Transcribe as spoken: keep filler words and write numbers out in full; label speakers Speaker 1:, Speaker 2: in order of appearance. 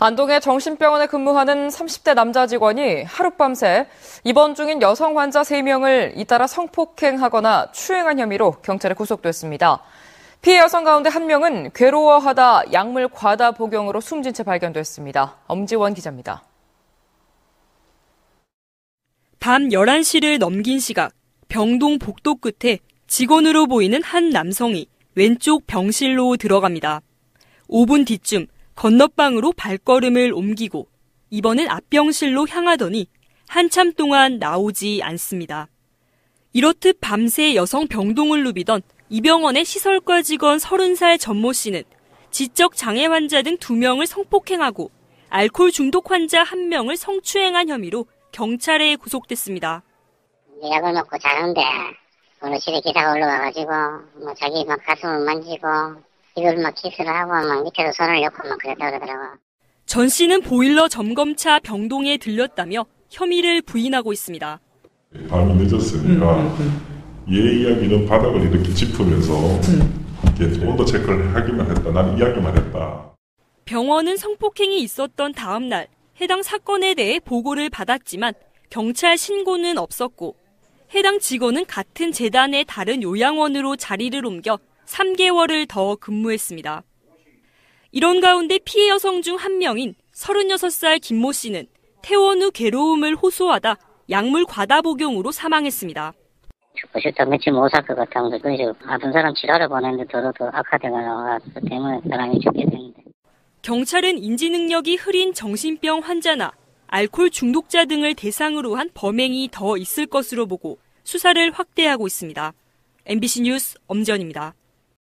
Speaker 1: 안동의 정신병원에 근무하는 삼십 대 남자 직원이 하룻밤새 입원 중인 여성 환자 세 명을 잇따라 성폭행하거나 추행한 혐의로 경찰에 구속됐습니다. 피해 여성 가운데 한 명은 괴로워하다 약물 과다 복용으로 숨진 채 발견됐습니다. 엄지원 기자입니다.
Speaker 2: 밤 열한 시를 넘긴 시각, 병동 복도 끝에 직원으로 보이는 한 남성이 왼쪽 병실로 들어갑니다. 오 분 뒤쯤 건너방으로 발걸음을 옮기고 이번엔 앞병실로 향하더니 한참 동안 나오지 않습니다. 이렇듯 밤새 여성 병동을 누비던 이 병원의 시설과 직원 서른 살 전모 씨는 지적 장애 환자 등 두 명을 성폭행하고 알코올 중독 환자 한 명을 성추행한 혐의로 경찰에 구속됐습니다.
Speaker 3: 약을 먹고 자는데 어느 시대 기사가 올라와가지고 뭐 자기 막 가슴을 만지고 이걸 막 키스를 하고 막 밑에서 손을 엮고 막 그랬다 그러더라고요.
Speaker 2: 전 씨는 보일러 점검차 병동에 들렸다며 혐의를 부인하고 있습니다.
Speaker 4: 밤이 늦었으니까 음, 음, 음. 얘 이야기는 바닥을 이렇게 짚으면서 음. 이렇게 온도 체크를 하기만 했다. 나는 이야기만 했다.
Speaker 2: 병원은 성폭행이 있었던 다음 날 해당 사건에 대해 보고를 받았지만 경찰 신고는 없었고 해당 직원은 같은 재단의 다른 요양원으로 자리를 옮겨 삼 개월을 더 근무했습니다. 이런 가운데 피해 여성 중 한 명인 서른여섯 살 김모 씨는 퇴원 후 괴로움을 호소하다 약물 과다 복용으로 사망했습니다.
Speaker 3: 죽고 싶다 며칠 못 살 것 같아서 그래서 아픈 사람 치료를 보냈는데 더더 더 악화되가 나와서 때문에 사람이 죽게 됐는데.
Speaker 2: 경찰은 인지 능력이 흐린 정신병 환자나 알코올 중독자 등을 대상으로 한 범행이 더 있을 것으로 보고 수사를 확대하고 있습니다. 엠비씨 뉴스 엄지연입니다.